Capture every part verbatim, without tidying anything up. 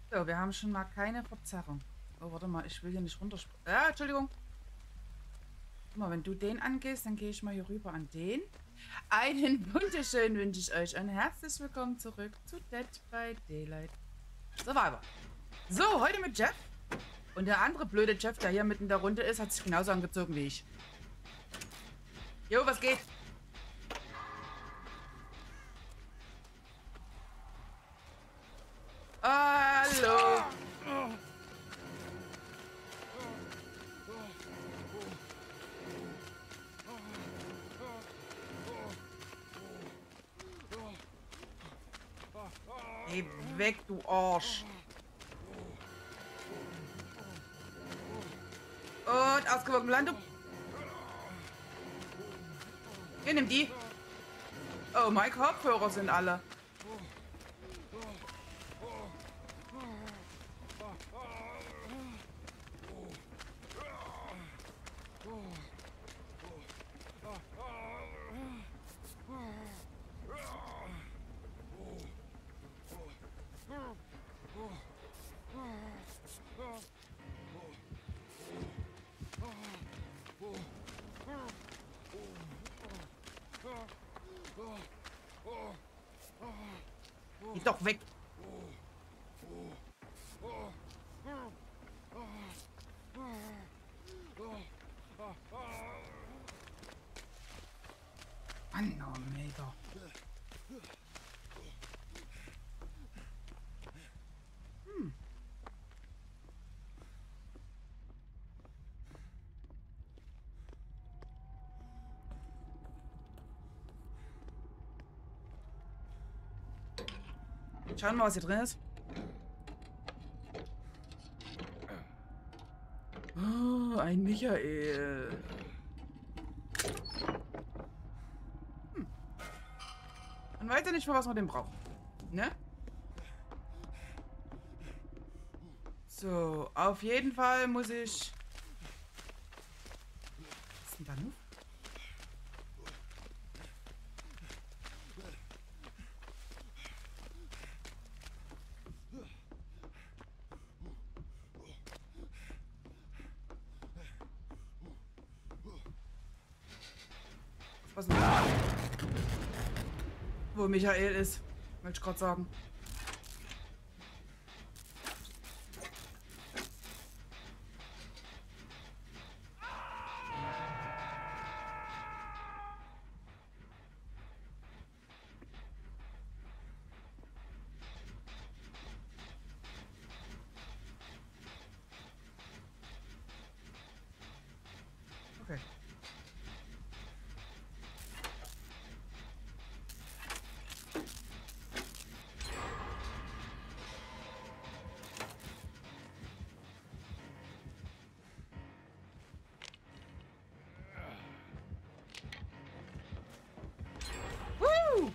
So, wir haben schon mal keine Verzerrung. Oh, warte mal, ich will hier nicht runterspringen. Ja, Entschuldigung. Guck mal, wenn du den angehst, dann gehe ich mal hier rüber an den. Einen wunderschönen wünsche ich euch und herzlich willkommen zurück zu Dead by Daylight Survivor. So, heute mit Jeff. Und der andere blöde Jeff, der hier mitten in der Runde ist, hat sich genauso angezogen wie ich. Jo, was geht? Hallo. Geh weg, du Arsch. Und ausgewogen Landung. Hier, nimm die. Oh, meine Kopfhörer sind alle. Geh doch weg. Manometer. Hm. Schauen wir mal, was hier drin ist. Oh, ein Michael. Hm. Man weiß ja nicht, für was man den braucht. Ne? So, auf jeden Fall muss ich... Was ist denn da noch? Was ist denn da? Wo Michael ist, wollte ich gerade sagen. Okay. Woo!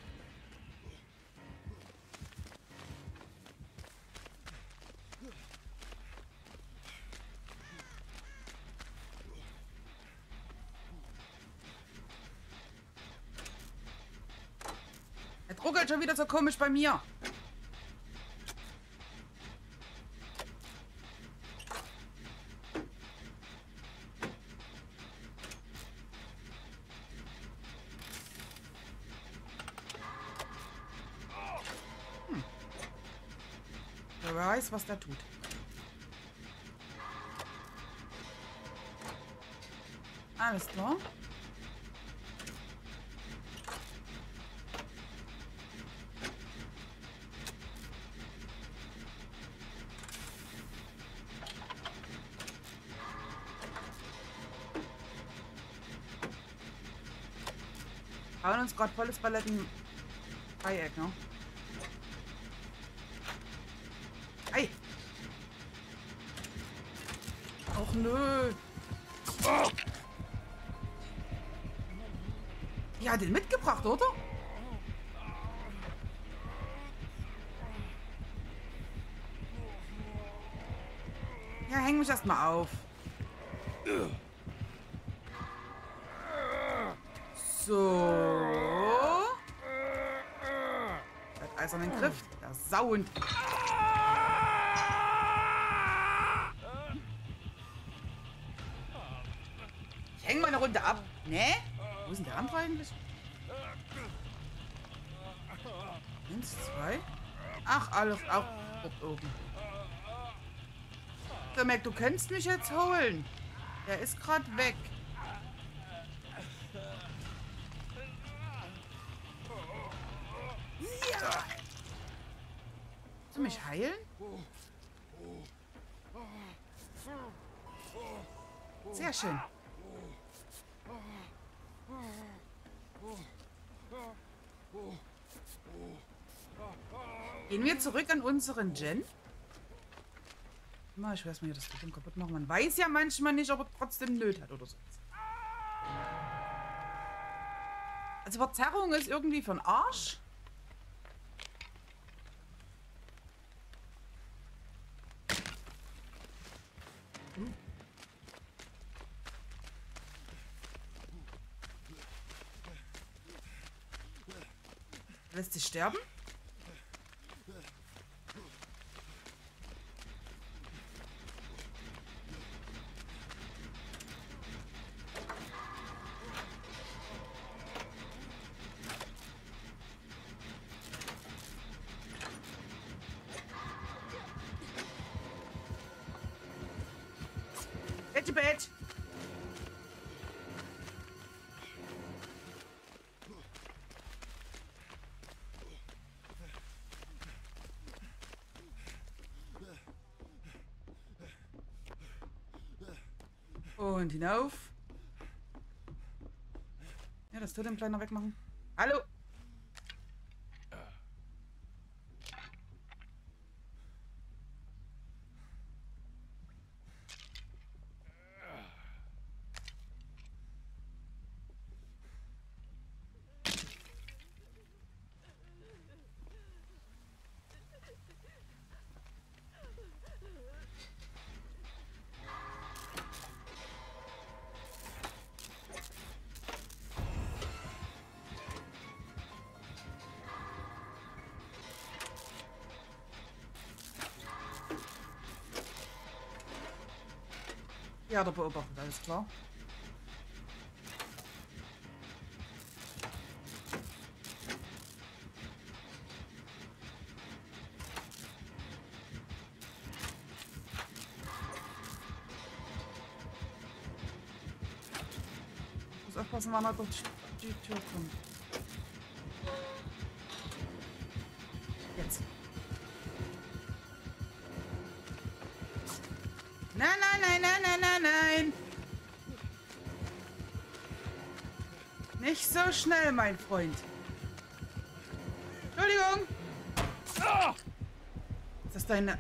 Er ruckelt schon wieder so komisch bei mir. Hm. Wer weiß, was der tut. Alles klar. Hauen uns gerade volles Paletten Dreieck, ne? Ei! Och nö! Oh. Die hat den mitgebracht, oder? Ja, häng mich erst mal auf. So. Der hat eisernen Griff. Der Sauhund. Hä? Wo ist denn der andere eigentlich? Eins, zwei. Ach, alles auch dort oben. So, Mac, du könntest mich jetzt holen. Der ist gerade weg. Ja. Willst du mich heilen? Sehr schön. Gehen wir zurück an unseren Gen? Mal, ich weiß mal hier das Ding kaputt machen. Man weiß ja manchmal nicht, ob er trotzdem Nöt hat oder so. Also Verzerrung ist irgendwie von Arsch. Hm. Lässt sich sterben? Get to bed. Und hinauf. Ja, das Totem gleich noch wegmachen. Hallo. Ja, der beobachtet, alles klar. Ich muss aufpassen, wann er durch die Tür kommt. Jetzt. Nein, nein, nein, nein, nein, nein, nein. Nicht so schnell, mein Freund. Entschuldigung. Ist das deine...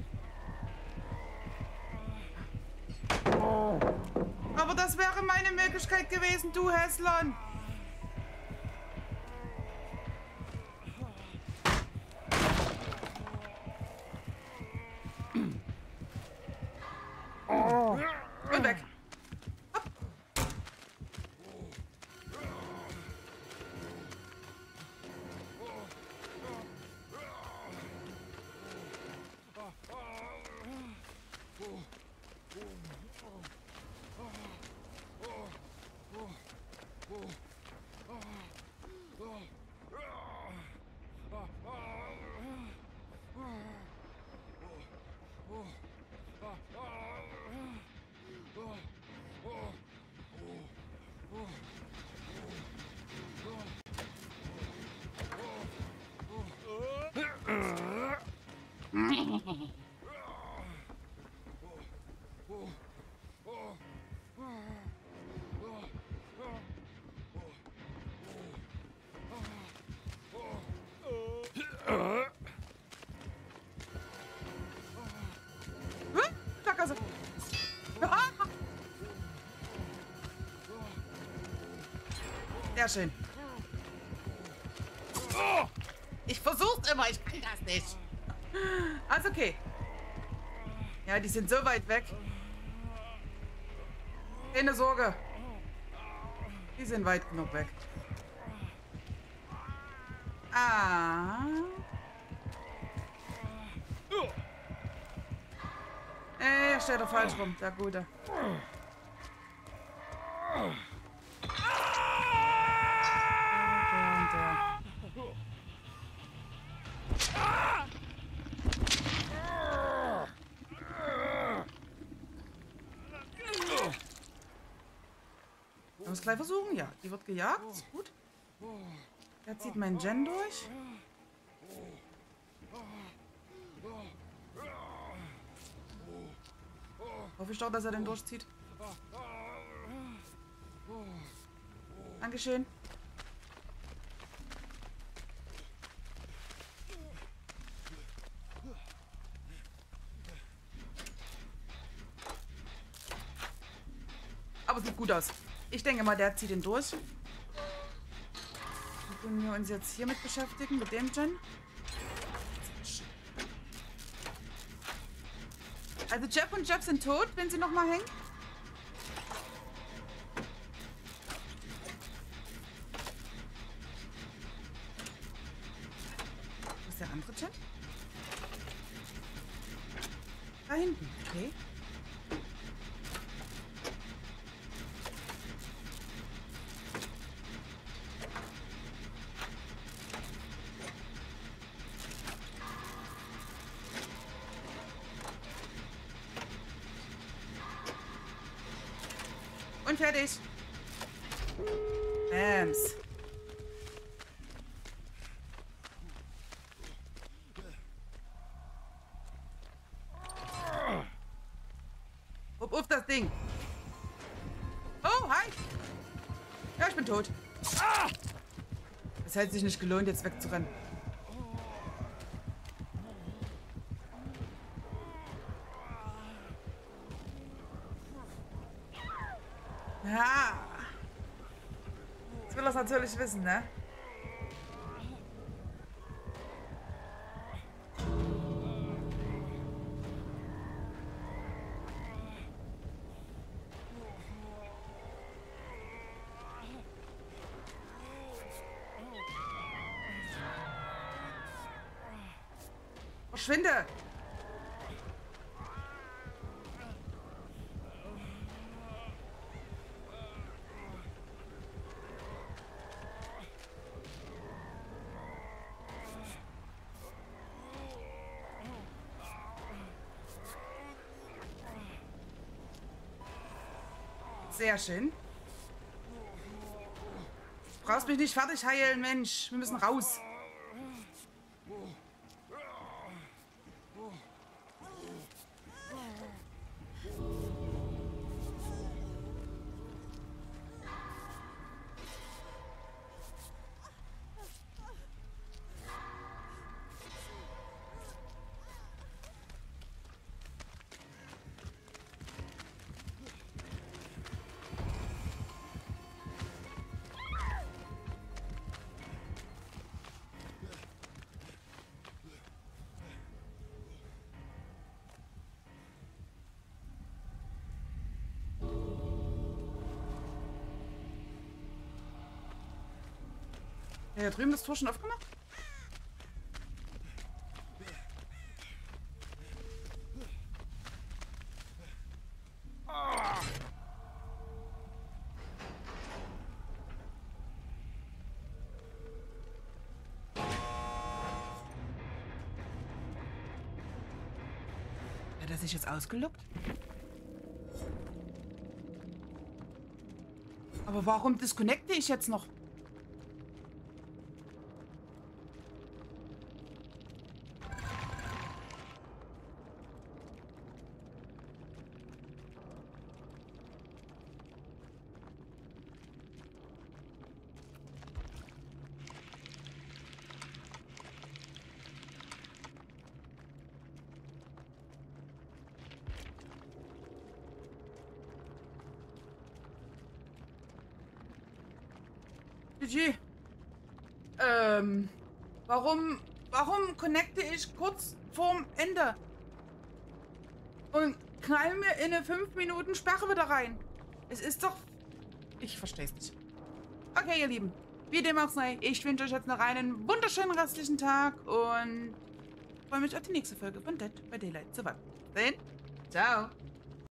Aber das wäre meine Möglichkeit gewesen, du Häslon. Und weg. Hopp. Sackgasse. Sehr schön. Ich versuch's immer, ich kann das nicht. Also okay. Ja, die sind so weit weg. Keine Sorge. Die sind weit genug weg. Ah. Äh, steht er falsch rum, der Gute. es gleich versuchen? Ja, die wird gejagt. Gut. Der zieht meinen Gen durch. Hoffe ich doch, dass er den durchzieht. Dankeschön. Aber sieht gut aus. Ich denke mal, der zieht ihn durch. Können wir uns jetzt hiermit beschäftigen, mit dem Gen. Also Jeff und Jeff sind tot, wenn sie noch mal hängen. Wo ist der andere Gen? Da hinten, okay. Und fertig. Bams. Upp, upp das Ding. Oh, hi. Ja, ich bin tot. Es hätte sich nicht gelohnt, jetzt wegzurennen. Ja. Jetzt will er es natürlich wissen, ne? Verschwinde! Sehr schön. Du brauchst mich nicht fertig heilen, Mensch. Wir müssen raus. Ja, hier drüben das Tor schon aufgemacht? Hat er sich jetzt ausgelockt? Aber warum disconnecte ich jetzt noch? G G. Ähm, warum, warum connecte ich kurz vorm Ende? Und knall mir in eine fünf Minuten Sperre wieder rein. Es ist doch... Ich verstehe es nicht. Okay, ihr Lieben. Wie dem auch sei, ich wünsche euch jetzt noch einen wunderschönen restlichen Tag und freue mich auf die nächste Folge von Dead by Daylight. Super. Bis dahin. Ciao.